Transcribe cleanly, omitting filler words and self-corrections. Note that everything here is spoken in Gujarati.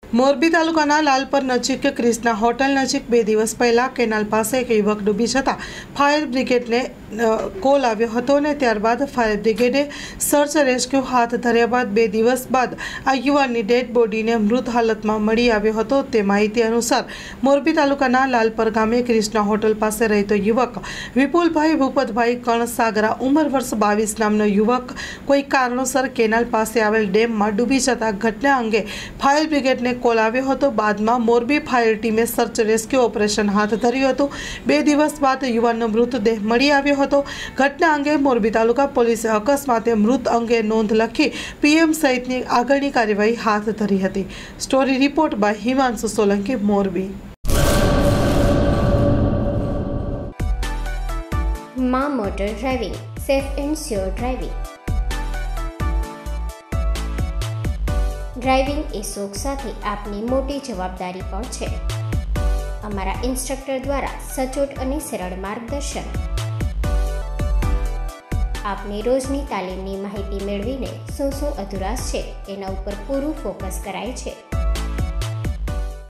મોરબી તાલુકાના લાલપર નજીક ક્રિષ્ના હોટલ નજીક 2 દિવસ પહેલા કેનાલ પાસે એક યુવક ડૂબી જતા ફાયર બ્રિગેડને કોલ આવ્યો હતો અને ત્યારબાદ ફાયર બ્રિગેડે સર્ચ રેસ્ક્યુ હાથ ધર્યા બાદ 2 દિવસ બાદ આ યુવાનની ડેડ બોડીને મૃત હાલતમાં મળી આવ્યો હતો। તે માહિતી અનુસાર મોરબી તાલુકાના લાલપર ગામે ક્રિષ્ના હોટલ પાસે રહેતો યુવક વિપુલભાઈ ભૂપતભાઈ કણસાગરા ઉંમર વર્ષ 22 નામનો યુવક કોઈ કારણોસર કેનાલ પાસે આવેલ ડેમમાં ડૂબી જતા ઘટના અંગે ફાયર બ્રિગેડને કોલ આવ્યો હતો। બાદમાં મોરબી ફાયર ટીમે સર્ચ રેસ્ક્યુ ઓપરેશન હાથ ધર્યું હતું। 2 દિવસ બાદ યુવાનનો મૃતદેહ મળી આવ્યો હતો। ઘટના અંગે મોરબી તાલુકા પોલીસે અકસ્માતે મૃત અંગે નોંધ લખી પીએમ સહિતની આગળની કાર્યવાહી હાથ ધરી હતી। Story report by Himanshu Solanki, Morbi. માં motor driving, safe and sure driving. Driving એ શોખ સાથે આપની મોટી જવાબદારી પણ છે। અમારા ઇન્સ્ટ્રક્ટર દ્વારા સચોટ અને સરળ માર્ગદર્શન આપની રોજની તાલીમની માહિતી મેળવીને શું અધુરાશ છે એના ઉપર પૂરું ફોકસ કરાય છે।